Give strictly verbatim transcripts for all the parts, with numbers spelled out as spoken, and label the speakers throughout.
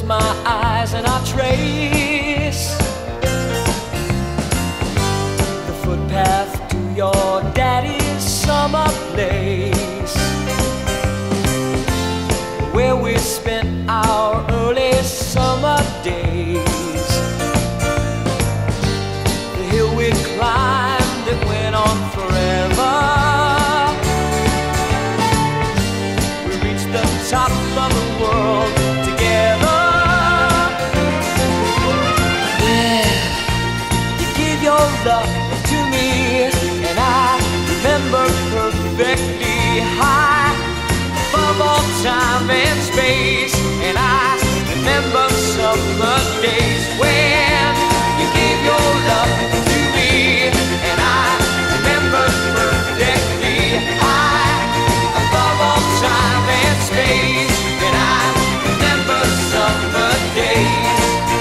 Speaker 1: my eyes and I trace the footpath to your daddy's summer place, where we spent our early summer days. The hill we climbed that went on forever, we reached the top of the world together. Yeah, you gave your love to me, and I remember perfectly, high above all time and space. And I remember summer days when you gave your love to me, and I remember perfectly, high above all time and space. And I remember summer days.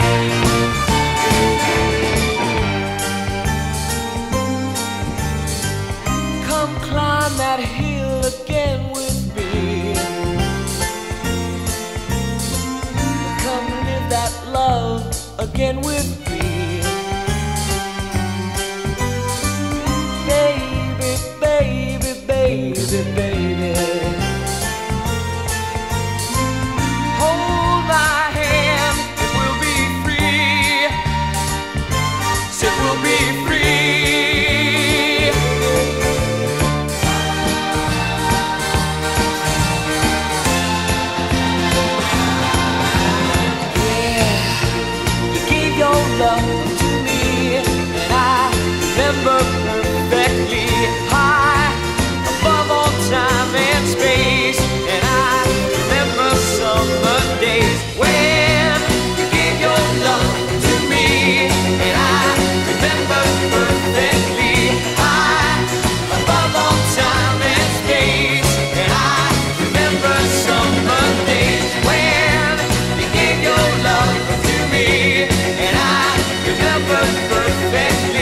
Speaker 1: Come climb that hill again with me, come live that love again with me. Baby, baby, baby, baby, hold my hand and we'll be free. Said we'll be free. Love to me, and I remember perfectly, high above all time and space. And I remember summer days when you gave your love to me, and I remember perfectly, high above all time and space. And I remember summer days when you gave your love to me, and I remember perfectly.